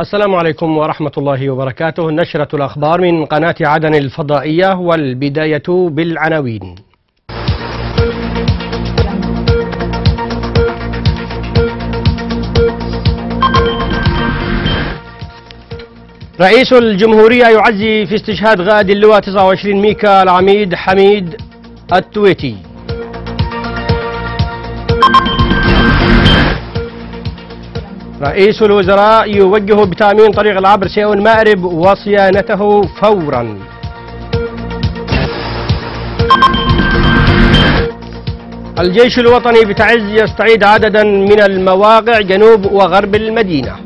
السلام عليكم ورحمة الله وبركاته. نشرة الأخبار من قناة عدن الفضائية، والبداية بالعناوين. رئيس الجمهورية يعزي في استشهاد غائد اللواء 29 ميكا العميد حميد التويتي. رئيس الوزراء يوجه بتأمين طريق العبر سيئون مأرب وصيانته فورا. الجيش الوطني بتعز يستعيد عددا من المواقع جنوب وغرب المدينة.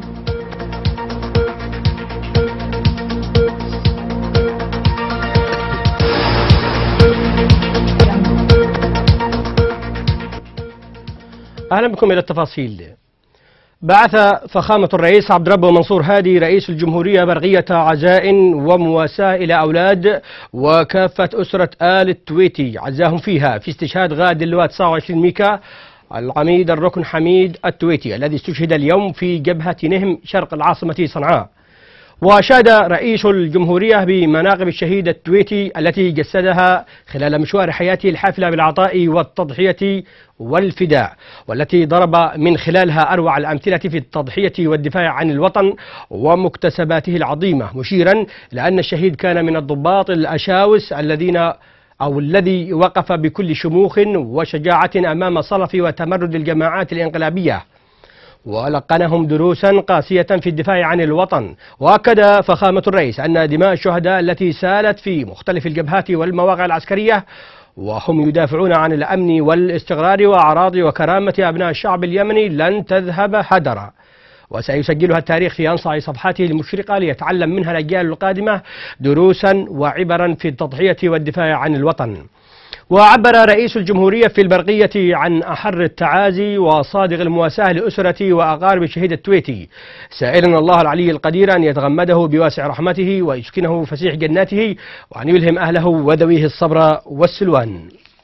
أهلا بكم إلى التفاصيل. بعث فخامة الرئيس عبد ربه منصور هادي رئيس الجمهورية برقية عزاء ومواساة إلى أولاد وكافة أسرة آل التويتي، عزاهم فيها في استشهاد غائد اللواء 29 ميكا العميد الركن حميد التويتي الذي استشهد اليوم في جبهة نهم شرق العاصمة صنعاء. وأشاد رئيس الجمهورية بمناقب الشهيد التويتي التي جسدها خلال مشوار حياته الحافلة بالعطاء والتضحية والفداء، والتي ضرب من خلالها أروع الأمثلة في التضحية والدفاع عن الوطن ومكتسباته العظيمة، مشيرا إلى أن الشهيد كان من الضباط الأشاوس الذي وقف بكل شموخ وشجاعة أمام صلف وتمرد الجماعات الانقلابية، ولقنهم دروسا قاسية في الدفاع عن الوطن. وأكد فخامة الرئيس أن دماء الشهداء التي سالت في مختلف الجبهات والمواقع العسكرية وهم يدافعون عن الأمن والاستقرار وأعراض وكرامة أبناء الشعب اليمني لن تذهب هدرا، وسيسجلها التاريخ في أنصع صفحاته المشرقة ليتعلم منها الأجيال القادمة دروسا وعبرا في التضحية والدفاع عن الوطن. وعبر رئيس الجمهورية في البرقية عن أحر التعازي وصادق المواساة لأسرة وأقارب الشهيد التويتي، سائلا الله العلي القدير أن يتغمده بواسع رحمته ويسكنه فسيح جناته وأن يلهم أهله وذويه الصبر والسلوان.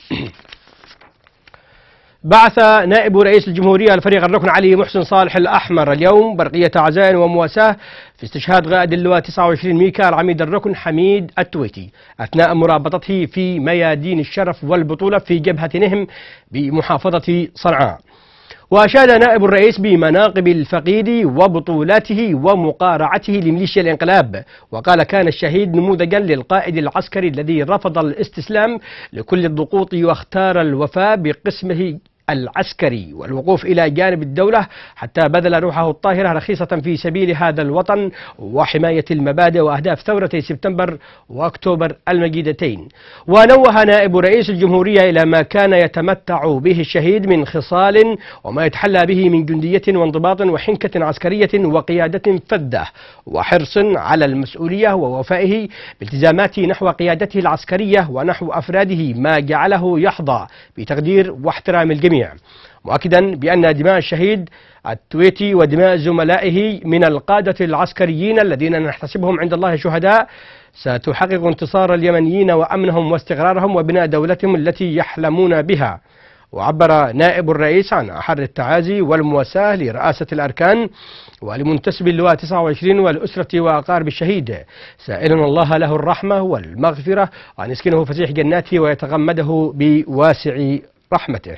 بعث نائب رئيس الجمهورية الفريق الركن علي محسن صالح الأحمر اليوم برقية عزاء ومواساة في استشهاد غائد اللواء 29 ميكا العميد الركن حميد التويتي أثناء مرابطته في ميادين الشرف والبطولة في جبهة نهم بمحافظة صنعاء. وأشاد نائب الرئيس بمناقب الفقيد وبطولاته ومقارعته لميليشيا الانقلاب، وقال كان الشهيد نموذجا للقائد العسكري الذي رفض الاستسلام لكل الضغوط واختار الوفاء بقسمه العسكري والوقوف إلى جانب الدولة حتى بذل روحه الطاهرة رخيصة في سبيل هذا الوطن وحماية المبادئ وأهداف ثورتي سبتمبر وأكتوبر المجيدتين. ونوه نائب رئيس الجمهورية إلى ما كان يتمتع به الشهيد من خصال وما يتحلى به من جندية وانضباط وحنكة عسكرية وقيادة فذة وحرص على المسؤولية ووفائه بالتزاماته نحو قيادته العسكرية ونحو أفراده، ما جعله يحظى بتقدير واحترام الجميع، مؤكدا بأن دماء الشهيد التويتي ودماء زملائه من القادة العسكريين الذين نحتسبهم عند الله شهداء ستحقق انتصار اليمنيين وأمنهم واستقرارهم وبناء دولتهم التي يحلمون بها. وعبر نائب الرئيس عن أحر التعازي والمواساة لرئاسة الأركان ولمنتسب اللواء 29 والأسرة وأقارب الشهيد، سائلا الله له الرحمة والمغفرة وأن يسكنه فسيح جناته ويتغمده بواسع رحمته.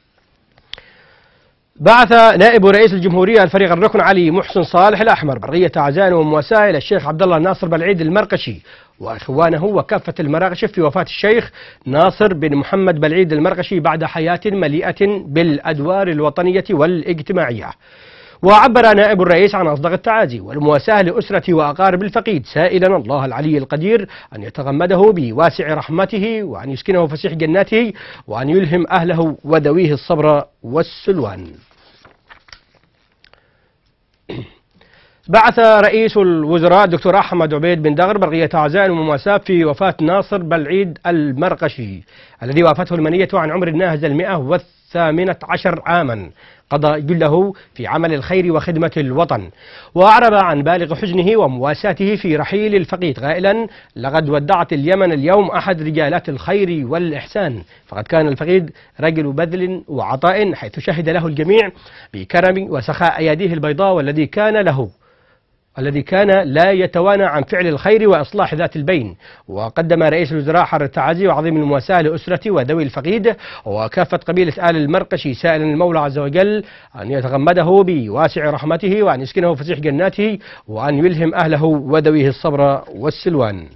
بعث نائب رئيس الجمهورية الفريق الركن علي محسن صالح الأحمر برقية عزاء ومواساة إلى الشيخ عبد الله ناصر بالعيد المرقشي وإخوانه وكافة المراقشة في وفاة الشيخ ناصر بن محمد بالعيد المرقشي بعد حياة مليئة بالأدوار الوطنية والاجتماعية. وعبر نائب الرئيس عن أصدق التعازي والمواساة لأسرة وأقارب الفقيد، سائلا الله العلي القدير أن يتغمده بواسع رحمته وأن يسكنه فسيح جناته وأن يلهم أهله وذويه الصبر والسلوان. بعث رئيس الوزراء الدكتور أحمد عبيد بن دغر برقية عزاء ومواساة في وفاة ناصر بالعيد المرقشي الذي وافته المنية عن عمر ناهز 118 عاما، قضى جله في عمل الخير وخدمة الوطن. وأعرب عن بالغ حزنه ومواساته في رحيل الفقيد قائلا: لقد ودعت اليمن اليوم أحد رجالات الخير والإحسان، فقد كان الفقيد رجل بذل وعطاء، حيث شهد له الجميع بكرم وسخاء أيديه البيضاء، والذي كان له الذي كان لا يتوانى عن فعل الخير وإصلاح ذات البين. وقدم رئيس الوزراء حر التعازي وعظيم المواساة لأسرة وذوي الفقيد وكافة قبيلة آل المرقشي، سائلا المولى عز وجل أن يتغمده بواسع رحمته وأن يسكنه فسيح جناته وأن يلهم أهله وذويه الصبر والسلوان.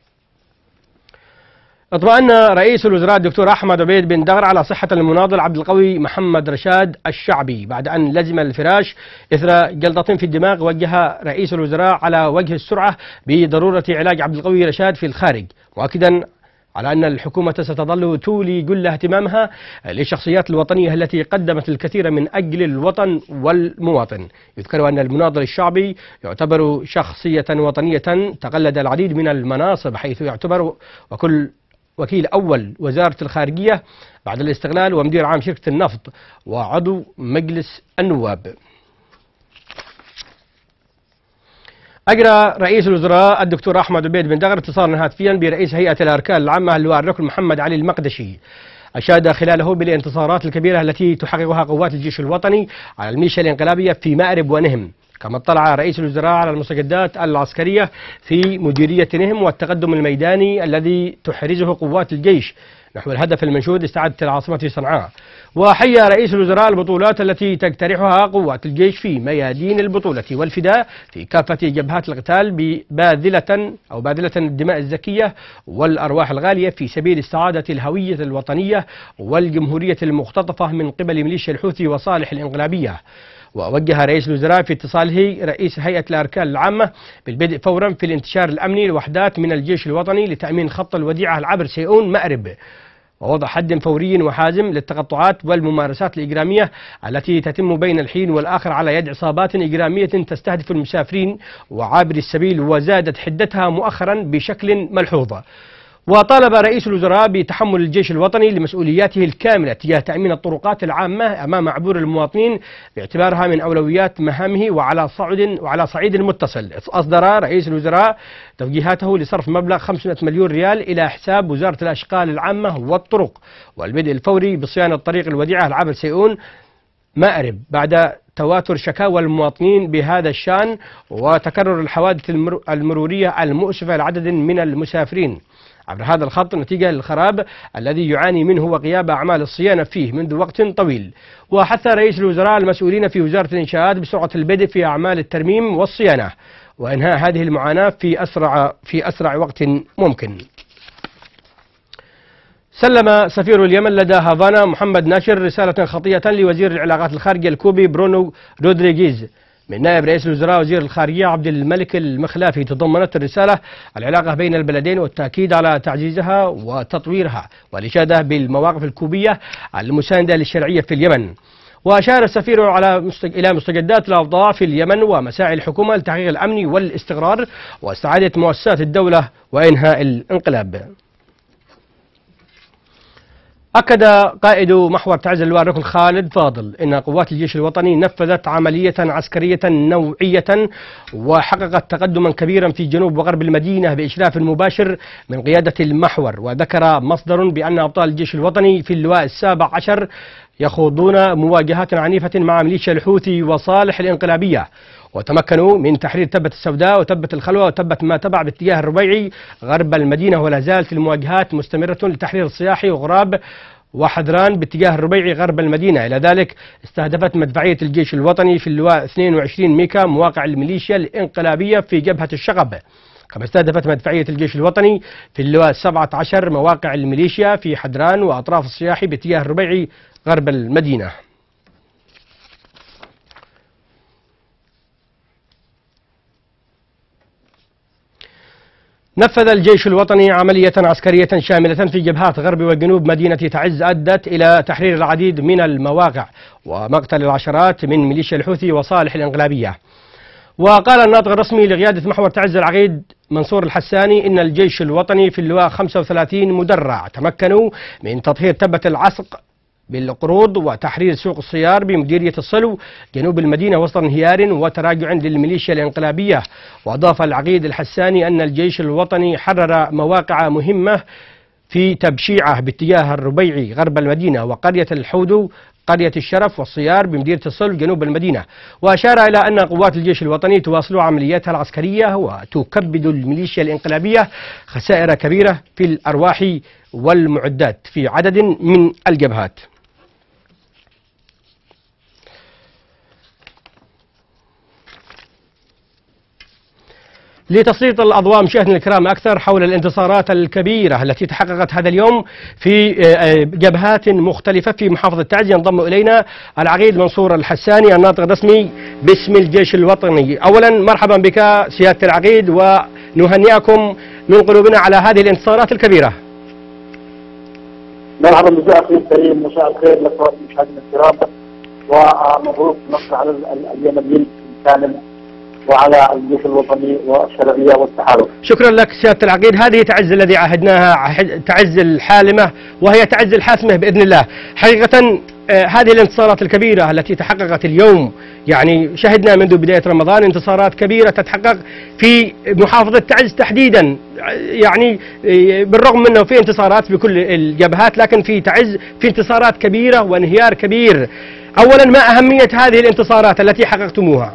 اطمأن رئيس الوزراء الدكتور أحمد عبيد بن دغر على صحة المناضل عبد القوي محمد رشاد الشعبي بعد أن لزم الفراش إثر جلطة في الدماغ. وجه رئيس الوزراء على وجه السرعة بضرورة علاج عبد القوي رشاد في الخارج، مؤكدا على أن الحكومة ستظل تولي كل اهتمامها للشخصيات الوطنية التي قدمت الكثير من أجل الوطن والمواطن. يذكر أن المناضل الشعبي يعتبر شخصية وطنية تقلد العديد من المناصب، حيث يعتبر وكيل أول وزارة الخارجية بعد الاستقلال ومدير عام شركة النفط وعضو مجلس النواب. أجرى رئيس الوزراء الدكتور أحمد عبيد بن دغر اتصالا هاتفيا برئيس هيئة الأركان العامة اللواء الركن محمد علي المقدشي، أشاد خلاله بالانتصارات الكبيرة التي تحققها قوات الجيش الوطني على الميليشيا الانقلابية في مأرب ونهم. كما اطلع رئيس الوزراء على المستجدات العسكرية في مديرية نهم والتقدم الميداني الذي تحرزه قوات الجيش نحو الهدف المنشود استعادة العاصمة صنعاء. وحيى رئيس الوزراء البطولات التي تقترحها قوات الجيش في ميادين البطولة والفداء في كافة جبهات القتال باذلة الدماء الزكية والأرواح الغالية في سبيل استعادة الهوية الوطنية والجمهورية المختطفة من قبل ميليشيا الحوثي وصالح الانقلابية. ووجه رئيس الوزراء في اتصاله رئيس هيئة الأركان العامة بالبدء فورا في الانتشار الأمني لوحدات من الجيش الوطني لتأمين خط الوديعة العبر سيئون مأرب، ووضع حد فوري وحازم للتقطعات والممارسات الإجرامية التي تتم بين الحين والآخر على يد عصابات إجرامية تستهدف المسافرين وعابر السبيل وزادت حدتها مؤخرا بشكل ملحوظ. وطالب رئيس الوزراء بتحمل الجيش الوطني لمسؤولياته الكاملة تجاه تأمين الطرقات العامة أمام عبور المواطنين باعتبارها من أولويات مهامه وعلى صعيد متصل. أصدر رئيس الوزراء توجيهاته لصرف مبلغ 500 مليون ريال إلى حساب وزارة الأشغال العامة والطرق والبدء الفوري بصيانة طريق الوديعة العبر سيئون مأرب بعد تواتر شكاوى المواطنين بهذا الشأن وتكرر الحوادث المرورية المؤسفة لعدد من المسافرين عبر هذا الخط نتيجة للخراب الذي يعاني منه وغياب أعمال الصيانة فيه منذ وقت طويل. وحث رئيس الوزراء المسؤولين في وزارة الإنشاءات بسرعة البدء في أعمال الترميم والصيانة وإنهاء هذه المعاناة في أسرع وقت ممكن. سلم سفير اليمن لدى هافانا محمد ناشر رسالة خطية لوزير العلاقات الخارجية الكوبي برونو رودريغيز من نائب رئيس الوزراء وزير الخارجية عبد الملك المخلافي. تضمنت الرسالة العلاقة بين البلدين والتأكيد على تعزيزها وتطويرها والإشادة بالمواقف الكوبية المساندة للشرعية في اليمن. وأشار السفير إلى مستجدات الأوضاع في اليمن ومساعي الحكومة لتحقيق الأمن والاستقرار واستعادة مؤسسات الدولة وإنهاء الانقلاب. أكد قائد محور تعز اللواء الركن خالد فاضل أن قوات الجيش الوطني نفذت عملية عسكرية نوعية وحققت تقدما كبيرا في جنوب وغرب المدينة بإشراف مباشر من قيادة المحور. وذكر مصدر بأن أبطال الجيش الوطني في اللواء 17 يخوضون مواجهات عنيفة مع ميليشيا الحوثي وصالح الانقلابية وتمكنوا من تحرير تبة السوداء وتبة الخلوة وتبة ما تبع باتجاه الربيعي غرب المدينة. ولا زالت المواجهات مستمرة لتحرير الصياحي وغراب وحدران باتجاه الربيعي غرب المدينة. إلى ذلك استهدفت مدفعية الجيش الوطني في اللواء 22 ميكا مواقع الميليشيا الانقلابية في جبهة الشغب، كما استهدفت مدفعية الجيش الوطني في اللواء 17 مواقع الميليشيا في حدران وأطراف الصياحي باتجاه الربيعي غرب المدينة. نفذ الجيش الوطني عملية عسكرية شاملة في جبهات غرب وجنوب مدينة تعز أدت إلى تحرير العديد من المواقع ومقتل العشرات من ميليشيا الحوثي وصالح الانقلابية. وقال الناطق الرسمي لقيادة محور تعز العقيد منصور الحساني إن الجيش الوطني في اللواء 35 مدرع تمكنوا من تطهير تبة العسق بالقروض وتحرير سوق الصيار بمديرية الصلو جنوب المدينة وسط انهيار وتراجع للميليشيا الانقلابية. وأضاف العقيد الحساني أن الجيش الوطني حرر مواقع مهمة في تبشيعة باتجاه الربيعي غرب المدينة وقرية الحودو قرية الشرف والصيار بمديرية الصلب جنوب المدينة. وأشار إلى أن قوات الجيش الوطني تواصل عملياتها العسكرية وتكبد الميليشيا الانقلابية خسائر كبيرة في الأرواح والمعدات في عدد من الجبهات. لتسليط الأضواء مشاهدينا الكرام أكثر حول الانتصارات الكبيرة التي تحققت هذا اليوم في جبهات مختلفة في محافظة تعز، ينضم إلينا العقيد منصور الحساني الناطق الرسمي باسم الجيش الوطني. أولا مرحبا بك سيادة العقيد، ونهنئكم من قلوبنا على هذه الانتصارات الكبيرة. مرحبا بك أخي الكريم، مساء الخير لك وللمشاهدين الكرام، ومبروك النصر على اليمنيين بالكامل وعلى الجيش الوطني والشرعية والتحالف. شكرا لك سيادة العقيد. هذه تعز الذي عهدناها، تعز الحالمة وهي تعز الحاسمة بإذن الله. حقيقة هذه الانتصارات الكبيرة التي تحققت اليوم، يعني شهدنا منذ بداية رمضان انتصارات كبيرة تتحقق في محافظة تعز تحديدا، يعني بالرغم من أنه في انتصارات بكل الجبهات، لكن في تعز في انتصارات كبيرة وانهيار كبير. أولا ما أهمية هذه الانتصارات التي حققتموها؟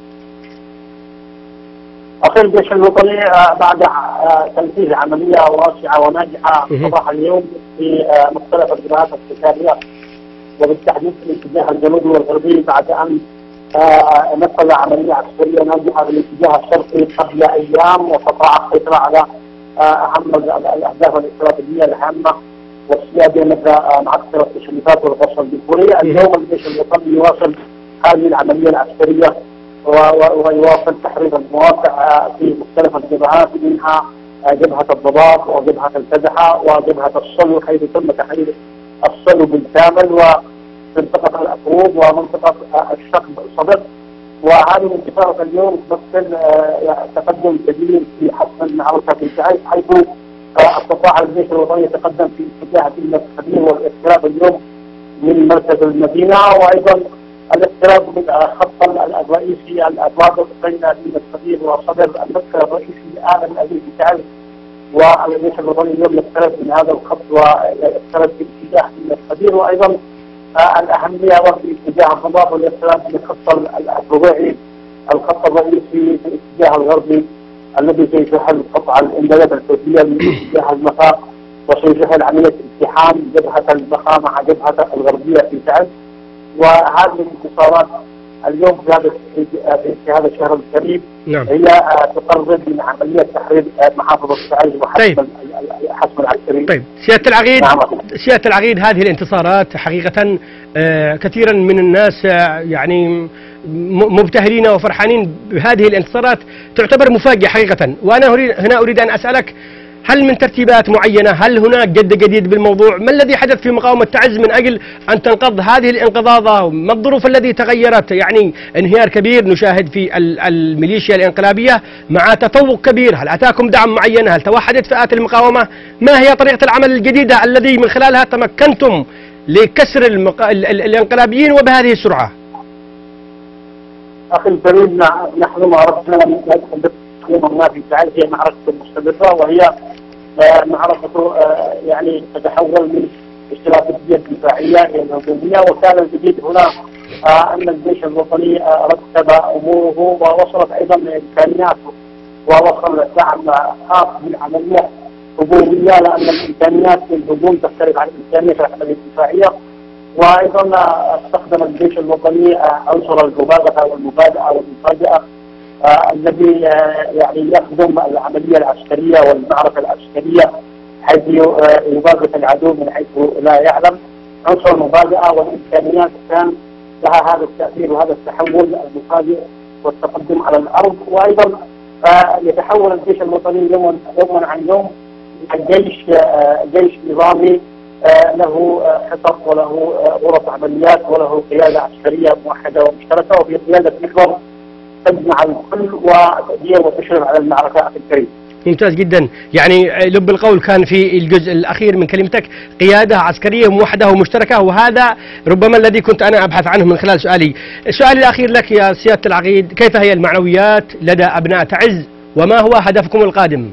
أخي الجيش الوطني بعد تنفيذ عملية واسعة وناجحة صباح اليوم في مختلف الجبهات القتالية، وبالتحديد في الاتجاه الجنوبي والغربي، بعد أن نفذ عملية عسكرية ناجحة في الاتجاه الشرقي قبل أيام، واستطاع السيطرة على أهم الأهداف الاستراتيجية الهامة والسيادية مثل معسكر التشريفات والغصب الجمهورية. اليوم الجيش الوطني يواصل هذه العملية العسكرية ويواصل تحرير المواقع في مختلف الجبهات، منها جبهة الضباط وجبهة الفزحة وجبهة الصلو، حيث تم تحرير الصلو بالكامل، ومنطقة الأكروب ومنطقة الصدق. وهذه الانتصارات اليوم تمثل تقدم كبير في حسم المعركة في تعز، حيث استطاع الجيش الوطني يتقدم في اتجاه دينا الخبير والاقتراب اليوم من مركز المدينة، وأيضا الاقتراب من خط الرئيسي الابواب بين دينا الخبير وصدر المدخل الرئيسي لآل الأبيب في تعز. والجيش الوطني اليوم يقترب من هذا الخط ويقترب في اتجاه دينا الخبير، وايضا الاهميه في اتجاه الضباب والاقتراب من الخط الرباعي، الخط الرئيسي في الاتجاه الغربي الذي سيشهد قطع الامدادات الحوثيه من اتجاه المخا، وسيشهد عمليه التحام جبهه المخا مع جبهه الغربيه في تعز. وهذه الانتصارات اليوم في هذا الشهر الكريم هي تقرب من عمليه تحرير محافظه تعز وحسم الحسم العسكري. طيب سيادة العقيد هذه الانتصارات حقيقة كثيرا من الناس يعني مبتهلين وفرحانين بهذه الانتصارات، تعتبر مفاجئة حقيقة. وأنا هنا أريد أن أسألك، هل من ترتيبات معينة؟ هل هناك جديد بالموضوع؟ ما الذي حدث في مقاومة تعز من أجل أن تنقض هذه الانقضاضة؟ ما الظروف التي تغيرت؟ يعني انهيار كبير نشاهد في الميليشيا الانقلابية مع تفوق كبير. هل أتاكم دعم معين؟ هل توحدت فئات المقاومة؟ ما هي طريقة العمل الجديدة الذي من خلالها تمكنتم لكسر الانقلابيين وبهذه السرعة؟ أخي الكريم، نحن معركتنا ما في تعز هي معركة مستمرة، وهي معركة يعني تتحول من استراتيجية دفاعية إلى هجومية. وكان الجديد هنا أن الجيش الوطني رتب أموره ووصلت أيضا إمكانياته، ووصل دعم خاص بالعملية هجومية، لأن الإمكانيات في الهجوم تختلف عن الإمكانيات العملية الدفاعية. وأيضا استخدم الجيش الوطني عنصر المباغتة والمبادئة والمفاجأة الذي يعني يخدم العملية العسكرية والمعركة العسكرية، حيث يباغت العدو من حيث لا يعلم. عنصر المبادئة والإمكانيات كان لها هذا التأثير وهذا التحول المفاجئ والتقدم على الأرض. وأيضا يتحول الجيش الوطني يوما عن يوم جيش نظامي له خطط وله غرف عمليات وله قيادة عسكرية موحدة ومشتركة، وفي قيادة محور تجمع الكل وتدير وتشرف على المعركة أخي الكريم. ممتاز جدا. يعني لب القول كان في الجزء الأخير من كلمتك قيادة عسكرية موحدة ومشتركة، وهذا ربما الذي كنت أنا أبحث عنه من خلال سؤالي. السؤال الأخير لك يا سيادة العقيد، كيف هي المعنويات لدى أبناء تعز وما هو هدفكم القادم؟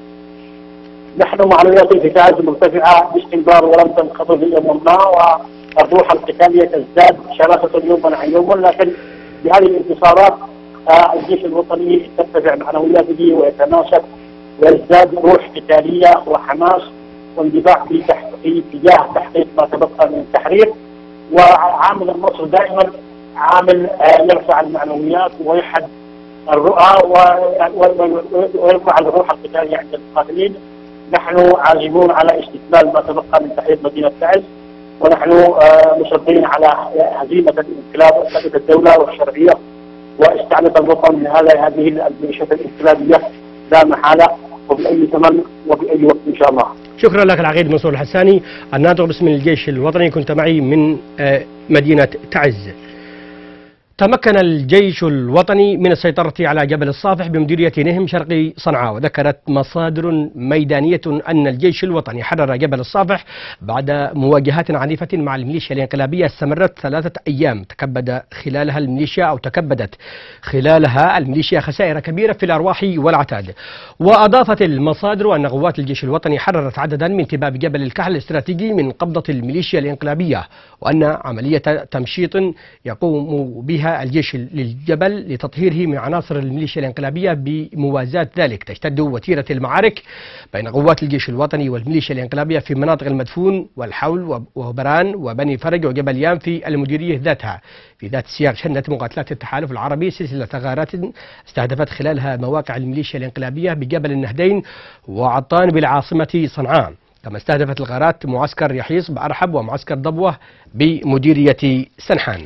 نحن معنوياتنا في تعز مرتفعة باستمرار ولم تنخفض يوما ما، الروح القتالية تزداد شراسة يوما عن يوم، لكن بهذه الانتصارات الجيش الوطني ترتفع معنوياته ويتناشط ويزداد روح قتالية وحماس واندفاع في اتجاه تحقيق ما تبقى من التحرير. وعامل النصر دائما عامل يرفع المعنويات ويحد الرؤى ويرفع الروح القتالية عند المقاتلين. نحن عازمون على استكمال ما تبقى من تحرير مدينة تعز، ونحن مصرين على هزيمة الانقلاب وثبات الدولة والشرعية واستعادة الوطن من هذه الميليشيات الانقلابية لا محالة وبأي ثمن وبأي وقت إن شاء الله. شكرا لك العقيد منصور الحساني الناطق باسم الجيش الوطني، كنت معي من مدينة تعز. تمكن الجيش الوطني من السيطرة على جبل الصافح بمديرية نهم شرقي صنعاء. وذكرت مصادر ميدانية أن الجيش الوطني حرر جبل الصافح بعد مواجهات عنيفة مع الميليشيا الانقلابية استمرت 3 أيام تكبدت خلالها الميليشيا خسائر كبيرة في الأرواح والعتاد. وأضافت المصادر أن قوات الجيش الوطني حررت عددا من تباب جبل الكحل الاستراتيجي من قبضة الميليشيا الانقلابية، وأن عملية تمشيط يقوم بها الجيش للجبل لتطهيره من عناصر الميليشيا الانقلابية. بموازاة ذلك تشتد وتيرة المعارك بين قوات الجيش الوطني والميليشيا الانقلابية في مناطق المدفون والحول وهبران وبني فرج وجبل يام في المديرية ذاتها. في ذات السياق شنت مقاتلات التحالف العربي سلسلة غارات استهدفت خلالها مواقع الميليشيا الانقلابية بجبل النهدين وعطان بالعاصمة صنعاء، كما استهدفت الغارات معسكر يحيص بأرحب ومعسكر ضبوة بمديرية سنحان.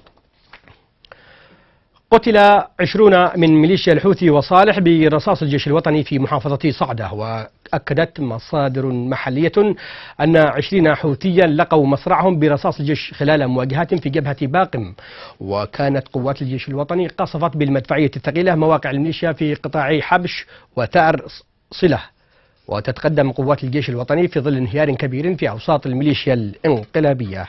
قتل 20 من ميليشيا الحوثي وصالح برصاص الجيش الوطني في محافظة صعدة. وأكدت مصادر محلية أن 20 حوثيا لقوا مصرعهم برصاص الجيش خلال مواجهات في جبهة باقم. وكانت قوات الجيش الوطني قصفت بالمدفعية الثقيلة مواقع الميليشيا في قطاعي حبش وتأر صلة. وتتقدم قوات الجيش الوطني في ظل انهيار كبير في أوساط الميليشيا الانقلابية.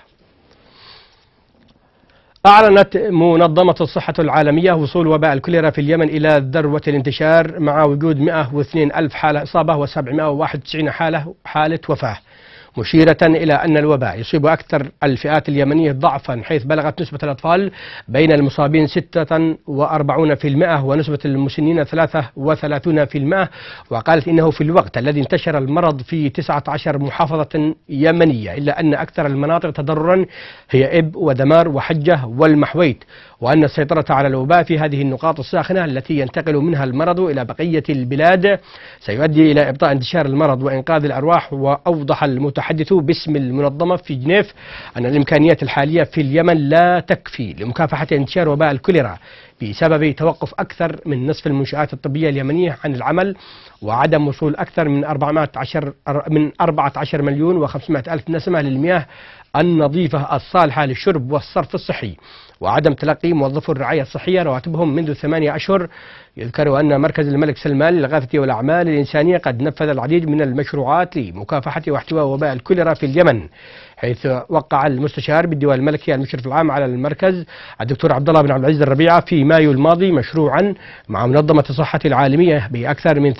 أعلنت منظمة الصحة العالمية وصول وباء الكوليرا في اليمن إلى ذروة الانتشار مع وجود 102 ألف حالة إصابة و791 حالة وفاة، مشيرة إلى أن الوباء يصيب أكثر الفئات اليمنية ضعفا، حيث بلغت نسبة الأطفال بين المصابين 46% ونسبة المسنين 33%. وقالت إنه في الوقت الذي انتشر المرض في 19 محافظة يمنية، إلا أن أكثر المناطق تضررا هي إب ودمار وحجة والمحويت، وأن السيطرة على الوباء في هذه النقاط الساخنة التي ينتقل منها المرض إلى بقية البلاد سيؤدي إلى إبطاء انتشار المرض وإنقاذ الأرواح. وأوضح المتحدث باسم المنظمة في جنيف أن الإمكانيات الحالية في اليمن لا تكفي لمكافحة انتشار وباء الكوليرا بسبب توقف أكثر من نصف المنشآت الطبية اليمنية عن العمل، وعدم وصول أكثر من 14 مليون و500 ألف نسمة للمياه النظيفة الصالحة للشرب والصرف الصحي، وعدم تلقي موظفو الرعاية الصحية رواتبهم منذ 8 أشهر. يذكر أن مركز الملك سلمان للإغاثة والأعمال الإنسانية قد نفذ العديد من المشروعات لمكافحة واحتواء وباء الكوليرا في اليمن، حيث وقع المستشار بالديوان الملكي المشرف العام على المركز الدكتور عبد الله بن عبد العزيز الربيعة في مايو الماضي مشروعا مع منظمة الصحة العالمية بأكثر من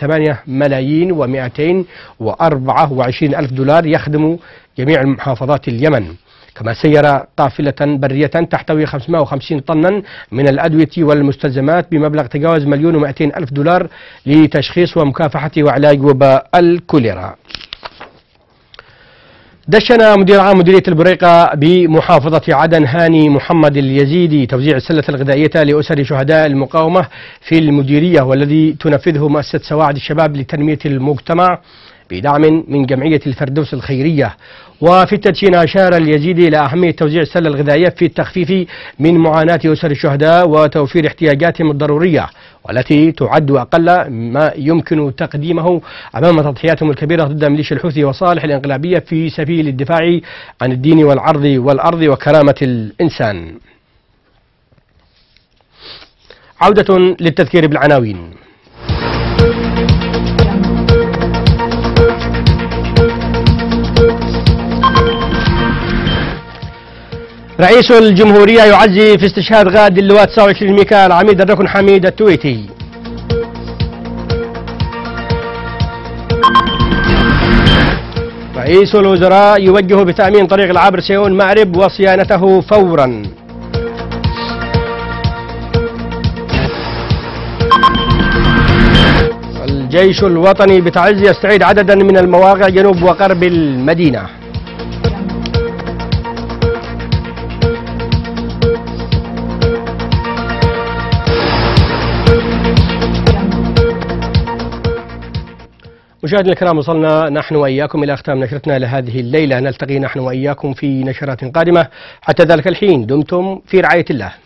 8,224,000 دولار يخدم جميع محافظات اليمن. كما سير قافلة برية تحتوي 550 طنا من الأدوية والمستلزمات بمبلغ تجاوز 1,200,000 دولار لتشخيص ومكافحة وعلاج وباء الكوليرا. دشن مدير عام مديرية البريقة بمحافظة عدن هاني محمد اليزيدي توزيع السلة الغذائية لأسر شهداء المقاومة في المديرية، والذي تنفذه مؤسسة سواعد الشباب لتنمية المجتمع بدعم من جمعية الفردوس الخيرية. وفي التدشين أشار اليزيدي إلى أهمية توزيع السلة الغذائية في التخفيف من معاناة أسر الشهداء وتوفير احتياجاتهم الضرورية، والتي تعد أقل ما يمكن تقديمه أمام تضحياتهم الكبيرة ضد ميليشيا الحوثي وصالح الانقلابية في سبيل الدفاع عن الدين والأرض وكرامة الإنسان. عودة للتذكير بالعناوين. رئيس الجمهورية يعزي في استشهاد غاد اللواء 29 ميكال عميد الركن حميد التويتي. رئيس الوزراء يوجه بتأمين طريق العابر سيون مأرب وصيانته فورا. الجيش الوطني بتعز يستعيد عددا من المواقع جنوب وغرب المدينة. مشاهدينا الكرام، وصلنا نحن وإياكم إلى ختام نشرتنا لهذه الليلة. نلتقي نحن وإياكم في نشرات قادمة. حتى ذلك الحين دمتم في رعاية الله.